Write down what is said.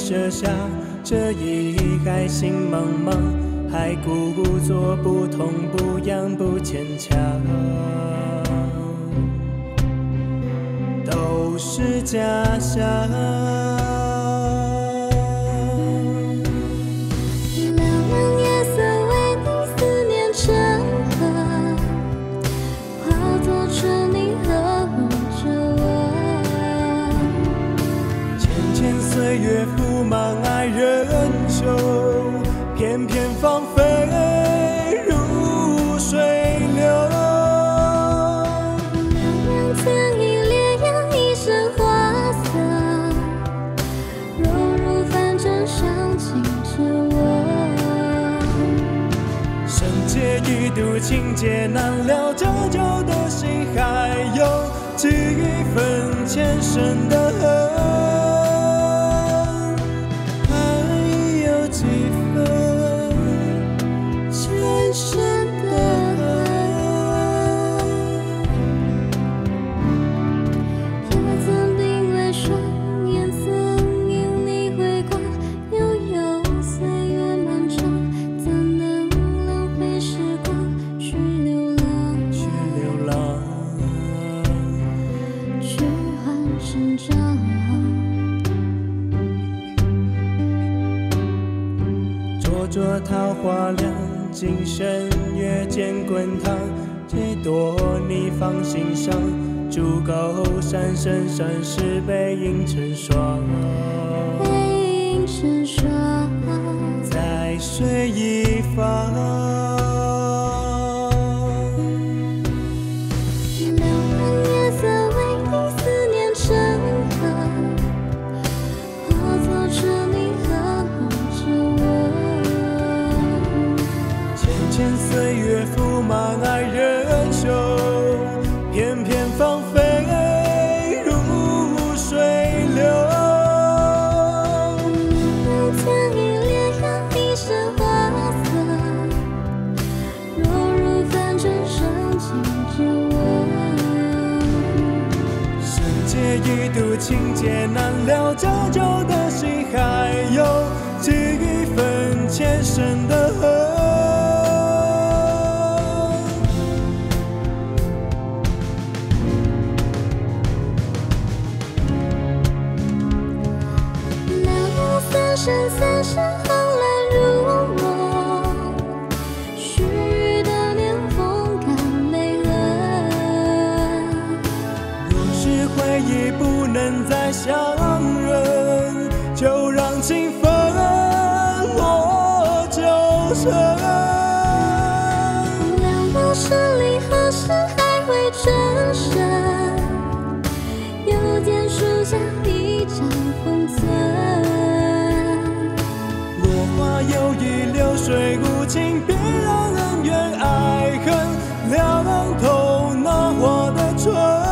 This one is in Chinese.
设下这一海心茫茫，还故作不痛不痒不牵强，都是假象。岁月覆满爱人袖，偏偏芳菲如水流。 两人曾以烈阳一身花色，若如凡尘相亲着我。 生劫一度情劫难了，折旧的心还有几分前生的恨。几分前生的恨， 也曾定位双眼，曾因你回光，悠悠岁月漫长，怎能浪费时光去流浪？去换成长。 灼灼桃花凉，今生月见滚烫，几朵你放心上，竹钩闪闪闪是背影成双， 背影成双， 在水一方。岁月覆满爱人袖，偏偏芳菲如水流。 两人曾以烈阳一身花色，若如凡尘相亲着我。 生劫一度情劫难了，折旧的心还有几分前生的恨。 三世红蓝如墨，须臾的年风干泪痕。 若是回忆不能再相认，就让情分落九成。 两道是离，何时还会转身？又见书下一张封存。 又以流水无情，别让恩怨爱恨两头那花的春。